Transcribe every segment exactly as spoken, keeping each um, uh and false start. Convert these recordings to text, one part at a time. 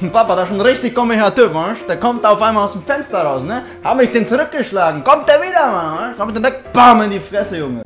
Papa, das ist ein richtig komischer Typ, weißt? Der kommt auf einmal aus dem Fenster raus, ne? Hab mich den zurückgeschlagen. Kommt der wieder, Mann? Kommt der direkt, bam, in die Fresse, Junge.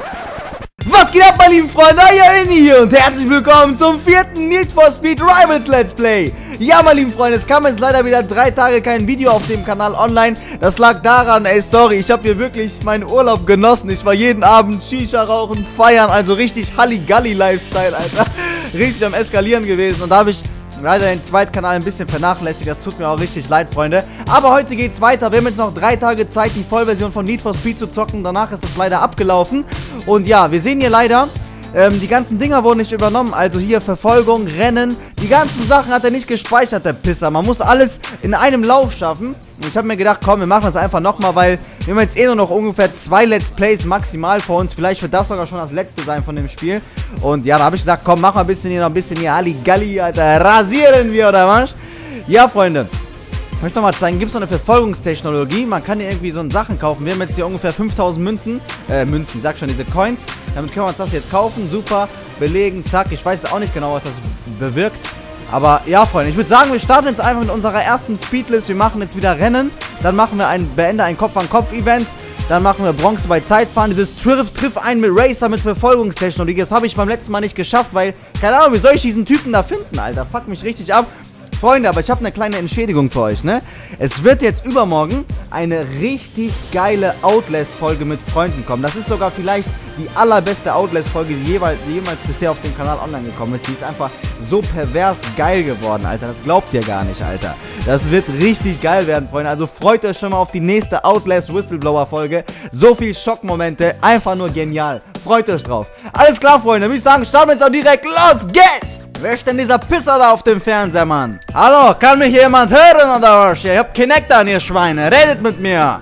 Was geht ab, meine lieben Freunde? Euer hier und herzlich willkommen zum vierten Need for Speed Rivals Let's Play. Ja, meine lieben Freunde, es kam jetzt leider wieder drei Tage kein Video auf dem Kanal online. Das lag daran, ey, sorry, ich habe hier wirklich meinen Urlaub genossen. Ich war jeden Abend Shisha rauchen, feiern, also richtig Halligalli-Lifestyle, Alter. Richtig am Eskalieren gewesen und da habe ich leider den Zweitkanal ein bisschen vernachlässigt. Das tut mir auch richtig leid, Freunde. Aber heute geht's weiter. Wir haben jetzt noch drei Tage Zeit, die Vollversion von Need for Speed zu zocken. Danach ist es leider abgelaufen. Und ja, wir sehen hier leider, ähm, die ganzen Dinger wurden nicht übernommen. Also hier Verfolgung, Rennen. Die ganzen Sachen hat er nicht gespeichert, der Pisser. Man muss alles in einem Lauf schaffen. Und ich habe mir gedacht, komm, wir machen das einfach nochmal, weil wir haben jetzt eh nur noch ungefähr zwei Let's Plays maximal vor uns. Vielleicht wird das sogar schon das letzte sein von dem Spiel. Und ja, da habe ich gesagt, komm, mach mal ein bisschen hier noch ein bisschen hier Halligalli, Alter. Rasieren wir, oder was? Ja, Freunde. Ich möchte nochmal zeigen, gibt es noch eine Verfolgungstechnologie? Man kann hier irgendwie so Sachen kaufen. Wir haben jetzt hier ungefähr fünftausend Münzen. Äh, Münzen, ich sag schon, diese Coins. Damit können wir uns das jetzt kaufen. Super, belegen, zack. Ich weiß auch nicht genau, was das bewirkt. Aber ja, Freunde, ich würde sagen, wir starten jetzt einfach mit unserer ersten Speedlist. Wir machen jetzt wieder Rennen. Dann machen wir ein, beende ein Kopf-an-Kopf-Event. Dann machen wir Bronze bei Zeitfahren. Dieses Triff, Triff ein mit Racer mit Verfolgungstechnologie. Das habe ich beim letzten Mal nicht geschafft, weil, keine Ahnung, wie soll ich diesen Typen da finden, Alter? Fuck mich richtig ab. Freunde, aber ich habe eine kleine Entschädigung für euch, ne? Es wird jetzt übermorgen eine richtig geile Outlast-Folge mit Freunden kommen. Das ist sogar vielleicht die allerbeste Outlast-Folge, die jemals, die jemals bisher auf dem Kanal online gekommen ist. Die ist einfach so pervers geil geworden, Alter. Das glaubt ihr gar nicht, Alter. Das wird richtig geil werden, Freunde. Also freut euch schon mal auf die nächste Outlast-Whistleblower-Folge. So viel Schockmomente, einfach nur genial. Freut euch drauf. Alles klar, Freunde. Würde ich sagen, starten wir jetzt auch direkt. Los geht's! Wer ist denn dieser Pisser da auf dem Fernseher, Mann? Hallo, kann mich jemand hören oder was? Ich hab Connector an, ihr Schweine. Redet mit mir.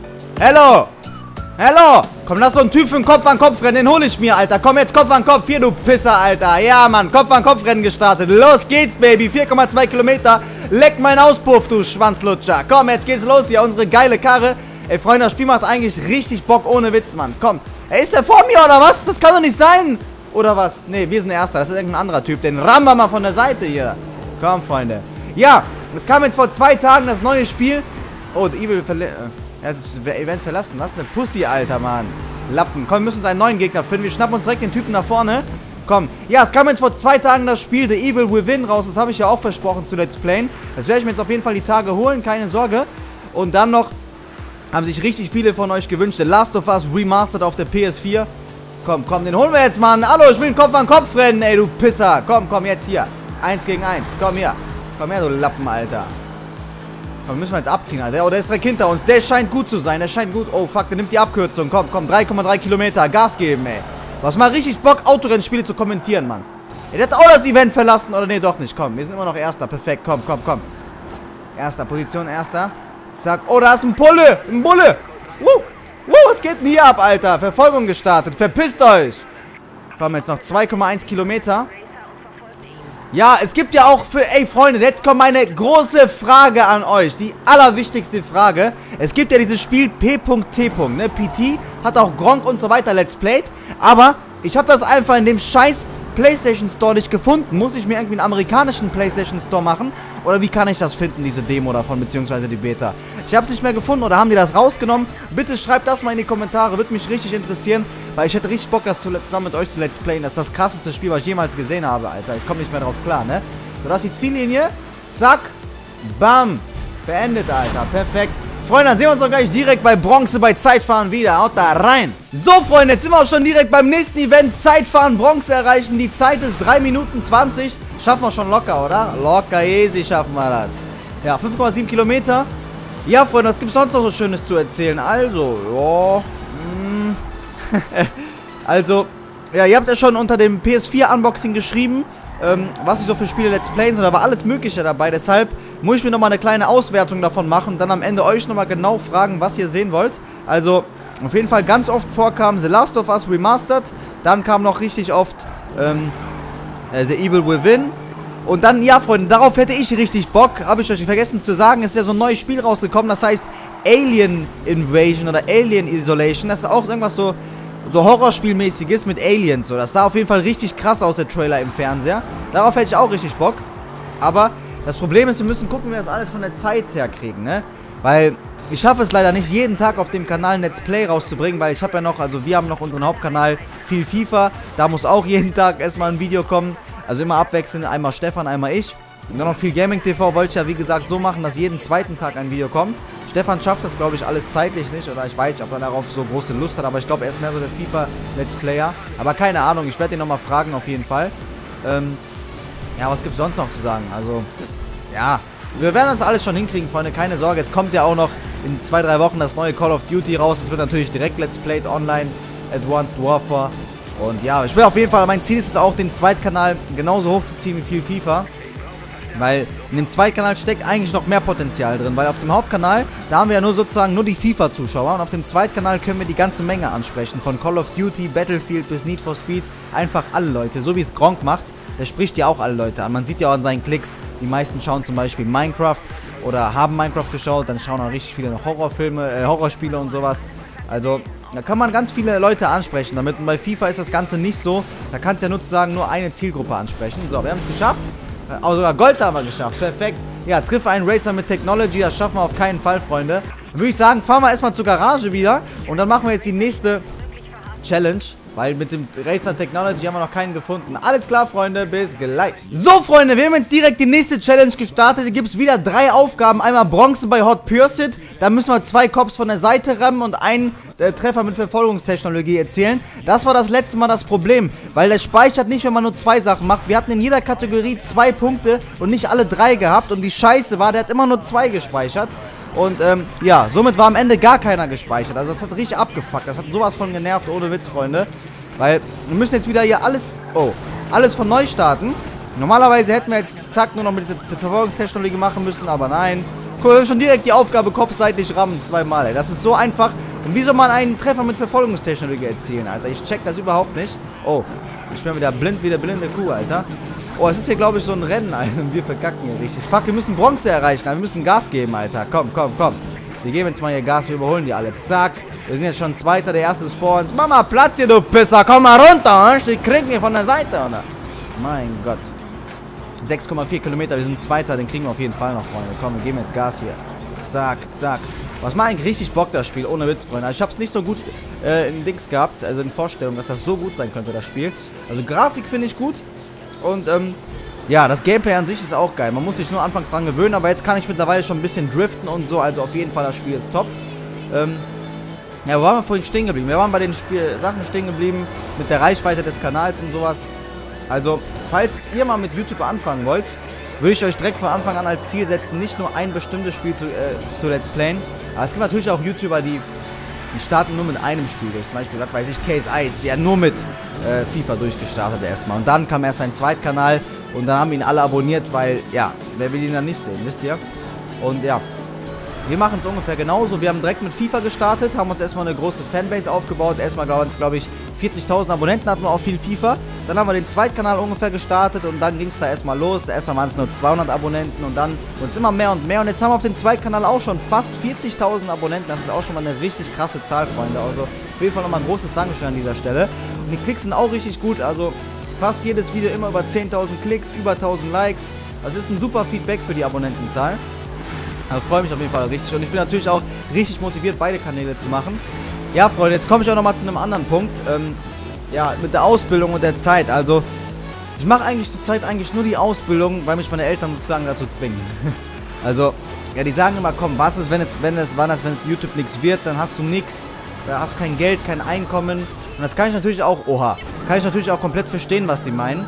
Hallo. Hallo. Komm, lass so einen Typ für ein Kopf-an-Kopf-Rennen. Den hole ich mir, Alter. Komm jetzt Kopf-an-Kopf. Hier, du Pisser, Alter. Ja, Mann. Kopf-an-Kopf-Rennen gestartet. Los geht's, Baby. vier Komma zwei Kilometer. Leck mein Auspuff, du Schwanzlutscher. Komm, jetzt geht's los hier. Unsere geile Karre. Ey, Freunde, das Spiel macht eigentlich richtig Bock, ohne Witz, Mann. Komm. Ey, ist der vor mir oder was? Das kann doch nicht sein. Oder was? Ne, wir sind Erster. Das ist irgendein anderer Typ. Den rammen wir mal von der Seite hier. Komm, Freunde. Ja, es kam jetzt vor zwei Tagen das neue Spiel. Oh, The Evil verla er hat das Event verlassen. Was eine Pussy, Alter, Mann. Lappen. Komm, wir müssen uns einen neuen Gegner finden. Wir schnappen uns direkt den Typen nach vorne. Komm. Ja, es kam jetzt vor zwei Tagen das Spiel The Evil Within raus. Das habe ich ja auch versprochen zu Let's Playen. Das werde ich mir jetzt auf jeden Fall die Tage holen. Keine Sorge. Und dann noch haben sich richtig viele von euch gewünscht. The Last of Us Remastered auf der P S vier. Komm, komm, den holen wir jetzt, Mann. Hallo, ich will einen Kopf-an-Kopf rennen, ey, du Pisser. Komm, komm, jetzt hier. Eins gegen eins. Komm her. Komm her, du Lappen, Alter. Komm, müssen wir jetzt abziehen, Alter. Oh, der ist direkt hinter uns. Der scheint gut zu sein. Der scheint gut. Oh, fuck, der nimmt die Abkürzung. Komm, komm, drei Komma drei Kilometer. Gas geben, ey. Du hast mal richtig Bock, Autorennspiele zu kommentieren, Mann. Ey, der hat auch das Event verlassen. Oder nee, doch nicht. Komm, wir sind immer noch Erster. Perfekt. Komm, komm, komm. Erster, Position, Erster. Zack. Oh, da ist ein Bulle. Ein Bulle. Woo. Wow, was geht denn hier ab, Alter? Verfolgung gestartet. Verpisst euch. Komm, jetzt noch zwei Komma eins Kilometer. Ja, es gibt ja auch für... Ey, Freunde, jetzt kommt meine große Frage an euch. Die allerwichtigste Frage. Es gibt ja dieses Spiel P T. Ne? P T hat auch Gronk und so weiter Let's Played. Aber ich habe das einfach in dem scheiß PlayStation Store nicht gefunden. Muss ich mir irgendwie einen amerikanischen PlayStation Store machen? Oder wie kann ich das finden, diese Demo davon, beziehungsweise die Beta? Ich habe es nicht mehr gefunden oder haben die das rausgenommen? Bitte schreibt das mal in die Kommentare, würde mich richtig interessieren, weil ich hätte richtig Bock, das zusammen mit euch zu Let's Playen. Das ist das krasseste Spiel, was ich jemals gesehen habe, Alter. Ich komme nicht mehr drauf klar, ne? So, das ist die Ziellinie. Zack. Bam. Beendet, Alter. Perfekt. Freunde, dann sehen wir uns doch gleich direkt bei Bronze bei Zeitfahren wieder. Haut da rein. So, Freunde, jetzt sind wir auch schon direkt beim nächsten Event. Zeitfahren, Bronze erreichen. Die Zeit ist drei Minuten zwanzig. Schaffen wir schon locker, oder? Locker, easy schaffen wir das. Ja, fünf Komma sieben Kilometer. Ja, Freunde, was gibt es sonst noch so Schönes zu erzählen? Also, ja. Hm. Also, ja, ihr habt ja schon unter dem P S vier Unboxing geschrieben, ähm, was ich so für Spiele Let's Playen soll. Da war alles Mögliche dabei. Deshalb muss ich mir nochmal eine kleine Auswertung davon machen. Dann am Ende euch nochmal genau fragen, was ihr sehen wollt. Also, auf jeden Fall ganz oft vorkam The Last of Us Remastered. Dann kam noch richtig oft ähm, äh, The Evil Within. Und dann, ja, Freunde, darauf hätte ich richtig Bock. Habe ich euch vergessen zu sagen. Es ist ja so ein neues Spiel rausgekommen. Das heißt Alien Invasion oder Alien Isolation. Das ist auch irgendwas so, so Horrorspielmäßiges mit Aliens. So. Das sah auf jeden Fall richtig krass aus, der Trailer im Fernseher. Darauf hätte ich auch richtig Bock. Aber Das Problem ist, wir müssen gucken, wie wir das alles von der Zeit her kriegen, ne? Weil ich schaffe es leider nicht, jeden Tag auf dem Kanal ein Let's Play rauszubringen, weil ich habe ja noch, also wir haben noch unseren Hauptkanal viel FIFA. Da muss auch jeden Tag erstmal ein Video kommen. Also immer abwechselnd, einmal Stefan, einmal ich. Und dann noch viel Gaming T V wollte ich ja wie gesagt so machen, dass jeden zweiten Tag ein Video kommt. Stefan schafft das, glaube ich, alles zeitlich nicht. Oder ich weiß nicht, ob er darauf so große Lust hat. Aber ich glaube, er ist mehr so der FIFA-Let's Player. Aber keine Ahnung, ich werde ihn nochmal fragen auf jeden Fall. Ähm, ja, was gibt es sonst noch zu sagen? Also, ja, wir werden das alles schon hinkriegen, Freunde. Keine Sorge, jetzt kommt ja auch noch in zwei, drei Wochen das neue Call of Duty raus. Das wird natürlich direkt Let's Played online, Advanced Warfare. Und ja, ich will auf jeden Fall, mein Ziel ist es auch, den Zweitkanal genauso hochzuziehen wie viel FIFA. Weil in dem Zweitkanal steckt eigentlich noch mehr Potenzial drin. Weil auf dem Hauptkanal, da haben wir ja nur sozusagen nur die FIFA-Zuschauer. Und auf dem Zweitkanal können wir die ganze Menge ansprechen. Von Call of Duty, Battlefield bis Need for Speed. Einfach alle Leute. So wie es Gronk macht, der spricht ja auch alle Leute an. Man sieht ja auch an seinen Klicks, die meisten schauen zum Beispiel Minecraft oder haben Minecraft geschaut. Dann schauen auch richtig viele noch Horrorfilme, äh, Horrorspiele und sowas. Also da kann man ganz viele Leute ansprechen damit. Und bei FIFA ist das Ganze nicht so. Da kannst du ja nur sozusagen nur eine Zielgruppe ansprechen. So, wir haben es geschafft. Auch sogar Gold haben wir geschafft. Perfekt. Ja, triff einen Racer mit Technology. Das schaffen wir auf keinen Fall, Freunde. Dann würde ich sagen, fahren wir erstmal zur Garage wieder. Und dann machen wir jetzt die nächste Challenge. Weil mit dem Racer Technology haben wir noch keinen gefunden. Alles klar, Freunde. Bis gleich. So, Freunde. Wir haben jetzt direkt die nächste Challenge gestartet. Da gibt es wieder drei Aufgaben. Einmal Bronze bei Hot Pursuit. Da müssen wir zwei Cops von der Seite rammen und einen äh, Treffer mit Verfolgungstechnologie erzielen. Das war das letzte Mal das Problem. Weil der speichert nicht, wenn man nur zwei Sachen macht. Wir hatten in jeder Kategorie zwei Punkte und nicht alle drei gehabt. Und die Scheiße war, der hat immer nur zwei gespeichert. Und ähm, ja, somit war am Ende gar keiner gespeichert. Also das hat richtig abgefuckt. Das hat sowas von genervt, ohne Witz, Freunde. Weil wir müssen jetzt wieder hier alles, oh, alles von neu starten. Normalerweise hätten wir jetzt, zack, nur noch mit dieser Verfolgungstechnologie machen müssen, aber nein. Guck, wir haben schon direkt die Aufgabe, Kopf seitlich rammen, zweimal, ey. Das ist so einfach. Und wie soll man einen Treffer mit Verfolgungstechnologie erzielen, Alter? Ich check das überhaupt nicht. Oh, ich bin wieder blind wie der blinde Kuh, Alter. Oh, es ist hier, glaube ich, so ein Rennen, Alter. Und wir verkacken hier richtig. Fuck, wir müssen Bronze erreichen, Alter. Wir müssen Gas geben, Alter. Komm, komm, komm. Wir geben jetzt mal hier Gas, wir überholen die alle. Zack. Wir sind jetzt schon Zweiter, der Erste ist vor uns. Mama, Platz hier, du Pisser. Komm mal runter, ich krieg hier von der Seite, oder? Mein Gott. sechs Komma vier Kilometer, wir sind Zweiter, den kriegen wir auf jeden Fall noch, Freunde. Komm, wir geben jetzt Gas hier. Zack, zack. Was macht eigentlich richtig Bock, das Spiel, ohne Witz, Freunde. Also ich hab's nicht so gut äh, in Dings gehabt, also in Vorstellung, dass das so gut sein könnte, das Spiel. Also Grafik finde ich gut. Und, ähm, ja, das Gameplay an sich ist auch geil. Man muss sich nur anfangs dran gewöhnen, aber jetzt kann ich mittlerweile schon ein bisschen driften und so. Also auf jeden Fall, das Spiel ist top. Ähm, ja, wo waren wir vorhin stehen geblieben? Wir waren bei den Spiel Sachen stehen geblieben, mit der Reichweite des Kanals und sowas. Also, falls ihr mal mit YouTube anfangen wollt, würde ich euch direkt von Anfang an als Ziel setzen, nicht nur ein bestimmtes Spiel zu, äh, zu Let's Playen. Aber es gibt natürlich auch YouTuber, die, die starten nur mit einem Spiel durch. Zum Beispiel, was weiß ich, Case Ice, die hat nur mit äh, FIFA durchgestartet erstmal. Und dann kam erst sein Zweitkanal und dann haben ihn alle abonniert, weil, ja, wer will ihn dann nicht sehen, wisst ihr? Und ja, wir machen es ungefähr genauso. Wir haben direkt mit FIFA gestartet, haben uns erstmal eine große Fanbase aufgebaut. Erstmal, glaube ich, vierzigtausend Abonnenten hatten wir auf viel FIFA. Dann haben wir den Zweitkanal ungefähr gestartet und dann ging es da erstmal los. Erstmal waren es nur zweihundert Abonnenten und dann wurden es immer mehr und mehr. Und jetzt haben wir auf dem Zweitkanal auch schon fast vierzigtausend Abonnenten. Das ist auch schon mal eine richtig krasse Zahl, Freunde. Also auf jeden Fall nochmal ein großes Dankeschön an dieser Stelle. Und die Klicks sind auch richtig gut. Also fast jedes Video immer über zehntausend Klicks, über tausend Likes. Das ist ein super Feedback für die Abonnentenzahl. Also freue mich auf jeden Fall richtig. Und ich bin natürlich auch richtig motiviert, beide Kanäle zu machen. Ja, Freunde, jetzt komme ich auch nochmal zu einem anderen Punkt. Ähm, ja, mit der Ausbildung und der Zeit. Also, ich mache eigentlich zur Zeit eigentlich nur die Ausbildung, weil mich meine Eltern sozusagen dazu zwingen. Also, ja, die sagen immer, komm, was ist, wenn es, wenn es, wann das, wenn YouTube nichts wird, dann hast du nichts, hast kein Geld, kein Einkommen. Und das kann ich natürlich auch, oha, kann ich natürlich auch komplett verstehen, was die meinen.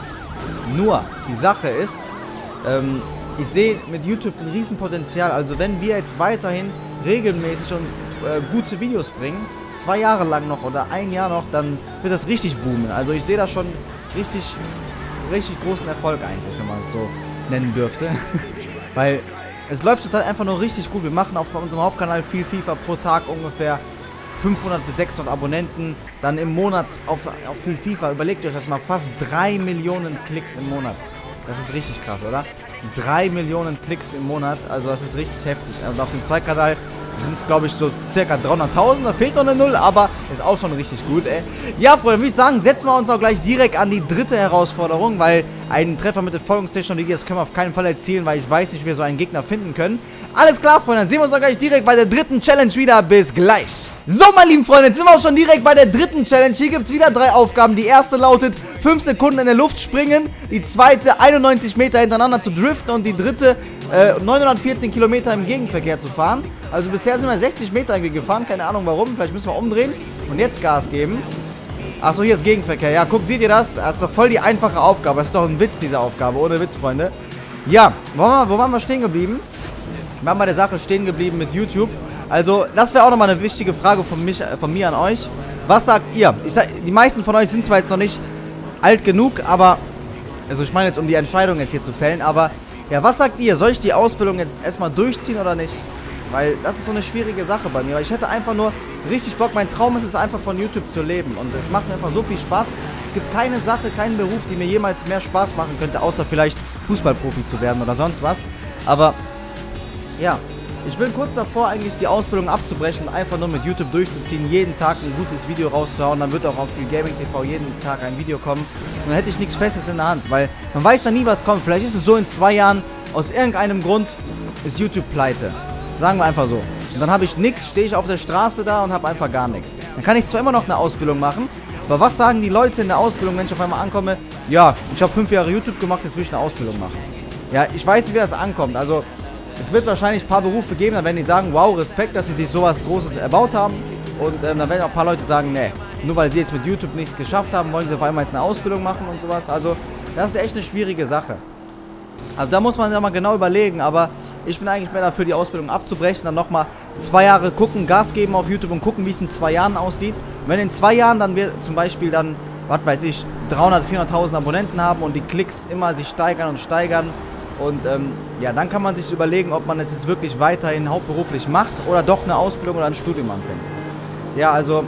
Nur, die Sache ist, ähm, ich sehe mit YouTube ein Riesenpotenzial. Also wenn wir jetzt weiterhin regelmäßig und äh, gute Videos bringen, zwei Jahre lang noch oder ein Jahr noch, dann wird das richtig boomen. Also ich sehe da schon richtig, richtig großen Erfolg eigentlich, wenn man es so nennen dürfte. Weil es läuft zurzeit einfach nur richtig gut. Wir machen auf unserem Hauptkanal viel FIFA pro Tag ungefähr fünfhundert bis sechshundert Abonnenten. Dann im Monat auf, auf viel FIFA, überlegt euch das mal, fast drei Millionen Klicks im Monat. Das ist richtig krass, oder? drei Millionen Klicks im Monat, also das ist richtig heftig. Und auf dem Zweitkanal sind es, glaube ich, so circa dreihunderttausend. Da fehlt noch eine Null, aber ist auch schon richtig gut, ey. Ja, Freunde, würde ich sagen, setzen wir uns auch gleich direkt an die dritte Herausforderung, weil einen Treffer mit der Folgungstechnologie, das können wir auf keinen Fall erzielen, weil ich weiß nicht, wie wir so einen Gegner finden können. Alles klar, Freunde, dann sehen wir uns auch gleich direkt bei der dritten Challenge wieder. Bis gleich. So, meine lieben Freunde, jetzt sind wir auch schon direkt bei der dritten Challenge. Hier gibt es wieder drei Aufgaben. Die erste lautet, fünf Sekunden in der Luft springen. Die zweite, einundneunzig Meter hintereinander zu driften. Und die dritte, äh, neunhundertvierzehn Kilometer im Gegenverkehr zu fahren. Also bisher sind wir sechzig Meter irgendwie gefahren. Keine Ahnung warum. Vielleicht müssen wir umdrehen und jetzt Gas geben. Achso, hier ist Gegenverkehr. Ja, guckt, seht ihr das? Das ist doch voll die einfache Aufgabe. Das ist doch ein Witz, diese Aufgabe. Ohne Witz, Freunde. Ja, wo waren wir, wo waren wir stehen geblieben? Wir waren bei der Sache stehen geblieben mit YouTube. Also, das wäre auch nochmal eine wichtige Frage von, mich, von mir an euch. Was sagt ihr? Ich sag, die meisten von euch sind zwar jetzt noch nicht alt genug, aber... Also, ich meine jetzt, um die Entscheidung jetzt hier zu fällen, aber... Ja, was sagt ihr? Soll ich die Ausbildung jetzt erstmal durchziehen oder nicht? Weil das ist so eine schwierige Sache bei mir. Weil ich hätte einfach nur richtig Bock. Mein Traum ist es einfach, von YouTube zu leben. Und es macht mir einfach so viel Spaß. Es gibt keine Sache, keinen Beruf, die mir jemals mehr Spaß machen könnte, außer vielleicht Fußballprofi zu werden oder sonst was. Aber... Ja, ich bin kurz davor, eigentlich die Ausbildung abzubrechen und einfach nur mit YouTube durchzuziehen, jeden Tag ein gutes Video rauszuhauen, dann wird auch auf viel Gaming T V jeden Tag ein Video kommen und dann hätte ich nichts Festes in der Hand, weil man weiß ja nie, was kommt. Vielleicht ist es so in zwei Jahren, aus irgendeinem Grund ist YouTube pleite, sagen wir einfach so. Und dann habe ich nichts, stehe ich auf der Straße da und habe einfach gar nichts. Dann kann ich zwar immer noch eine Ausbildung machen, aber was sagen die Leute in der Ausbildung, wenn ich auf einmal ankomme? Ja, ich habe fünf Jahre YouTube gemacht, jetzt will ich eine Ausbildung machen. Ja, ich weiß nicht, wie das ankommt, also... Es wird wahrscheinlich ein paar Berufe geben, dann werden die sagen, wow, Respekt, dass sie sich sowas Großes erbaut haben. Und ähm, dann werden auch ein paar Leute sagen, nee, nur weil sie jetzt mit YouTube nichts geschafft haben, wollen sie auf einmal jetzt eine Ausbildung machen und sowas. Also, das ist echt eine schwierige Sache. Also, da muss man ja mal genau überlegen, aber ich bin eigentlich mehr dafür, die Ausbildung abzubrechen, dann nochmal zwei Jahre gucken, Gas geben auf YouTube und gucken, wie es in zwei Jahren aussieht. Und wenn in zwei Jahren dann wir zum Beispiel dann, was weiß ich, dreihundert, vierhunderttausend Abonnenten haben und die Klicks immer sich steigern und steigern, und ähm, ja, dann kann man sich überlegen, ob man es jetzt wirklich weiterhin hauptberuflich macht oder doch eine Ausbildung oder ein Studium anfängt. Ja, also,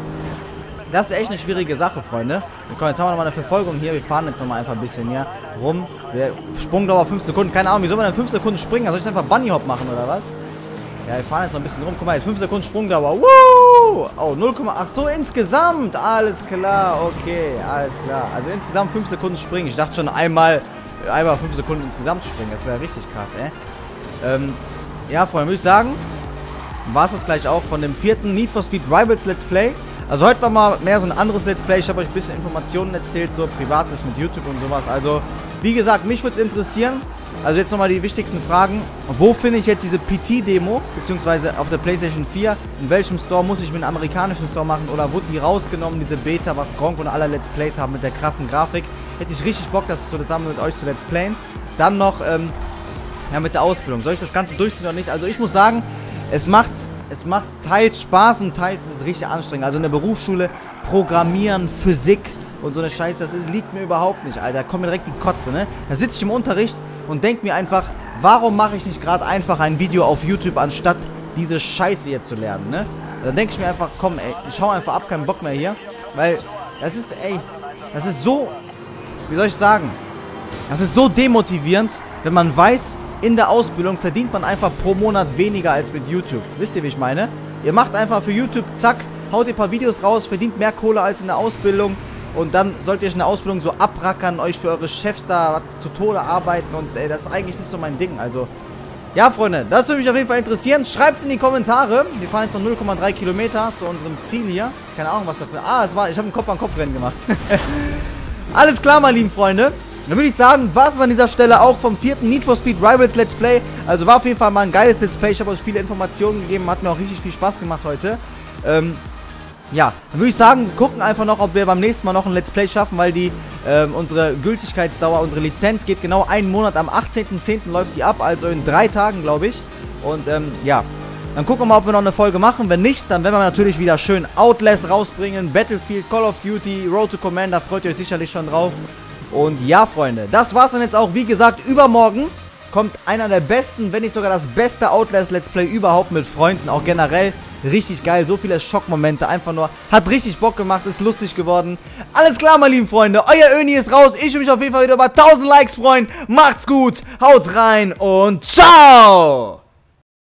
das ist echt eine schwierige Sache, Freunde. Komm, jetzt haben wir nochmal eine Verfolgung hier. Wir fahren jetzt nochmal einfach ein bisschen hier rum. Wir Sprungdauer fünf Sekunden. Keine Ahnung, wie soll man denn fünf Sekunden springen? Soll ich einfach Bunny Hop machen oder was? Ja, wir fahren jetzt noch ein bisschen rum. Guck mal, jetzt fünf Sekunden Sprungdauer. Woo! Oh, null, ach so, insgesamt. Alles klar, okay, alles klar. Also insgesamt fünf Sekunden springen. Ich dachte schon einmal... Einmal fünf Sekunden insgesamt springen, das wäre richtig krass, ey. Ähm, ja, Freunde, würde ich sagen, war es das gleich auch von dem vierten Need for Speed Rivals Let's Play. Also heute war mal mehr so ein anderes Let's Play. Ich habe euch ein bisschen Informationen erzählt, so Privates mit YouTube und sowas. Also, wie gesagt, mich würde es interessieren. Also jetzt nochmal die wichtigsten Fragen. Wo finde ich jetzt diese P T-Demo, beziehungsweise auf der PlayStation vier? In welchem Store muss ich mit einem amerikanischen Store machen? Oder wurde die rausgenommen, diese Beta, was Gronk und alle Let's Played haben mit der krassen Grafik? Hätte ich richtig Bock, das zusammen mit euch zu Let's Playen. Dann noch, ähm, ja, mit der Ausbildung. Soll ich das Ganze durchziehen oder nicht? Also ich muss sagen, es macht, es macht teils Spaß und teils ist es richtig anstrengend. Also in der Berufsschule Programmieren, Physik und so eine Scheiße, das ist, liegt mir überhaupt nicht, Alter. Da kommt mir direkt die Kotze, ne? Da sitze ich im Unterricht und denke mir einfach, warum mache ich nicht gerade einfach ein Video auf YouTube, anstatt diese Scheiße hier zu lernen, ne? Dann denke ich mir einfach, komm, ey, ich hau einfach ab, keinen Bock mehr hier. Weil, das ist, ey, das ist so, wie soll ich sagen, das ist so demotivierend, wenn man weiß, in der Ausbildung verdient man einfach pro Monat weniger als mit YouTube. Wisst ihr, wie ich meine? Ihr macht einfach für YouTube, zack, haut ihr ein paar Videos raus, verdient mehr Kohle als in der Ausbildung. Und dann sollt ihr euch in der Ausbildung so abrackern, euch für eure Chefs da zu Tode arbeiten. Und ey, das ist eigentlich nicht so mein Ding. Also, ja, Freunde, das würde mich auf jeden Fall interessieren. Schreibt es in die Kommentare. Wir fahren jetzt noch null Komma drei Kilometer zu unserem Ziel hier. Keine Ahnung, was dafür... Ah, es war... Ich habe ein Kopf-an-Kopf-Rennen gemacht. Alles klar, meine lieben Freunde. Dann würde ich sagen, war es an dieser Stelle auch vom vierten Need for Speed Rivals Let's Play. Also war auf jeden Fall mal ein geiles Let's Play. Ich habe euch viele Informationen gegeben. Hat mir auch richtig viel Spaß gemacht heute. Ähm... Ja, dann würde ich sagen, wir gucken einfach noch, ob wir beim nächsten Mal noch ein Let's Play schaffen, weil die, ähm, unsere Gültigkeitsdauer, unsere Lizenz geht genau einen Monat, am achtzehnten zehnten läuft die ab, also in drei Tagen, glaube ich. Und, ähm, ja, dann gucken wir mal, ob wir noch eine Folge machen. Wenn nicht, dann werden wir natürlich wieder schön Outlast rausbringen, Battlefield, Call of Duty, Road to Commander, freut ihr euch sicherlich schon drauf. Und ja, Freunde, das war's dann jetzt auch, wie gesagt, übermorgen kommt einer der besten, wenn nicht sogar das beste Outlast Let's Play überhaupt mit Freunden, auch generell. Richtig geil, so viele Schockmomente, einfach nur, hat richtig Bock gemacht, ist lustig geworden. Alles klar, meine lieben Freunde, euer Öni ist raus, ich will mich auf jeden Fall wieder über tausend Likes freuen. Macht's gut, haut rein und ciao!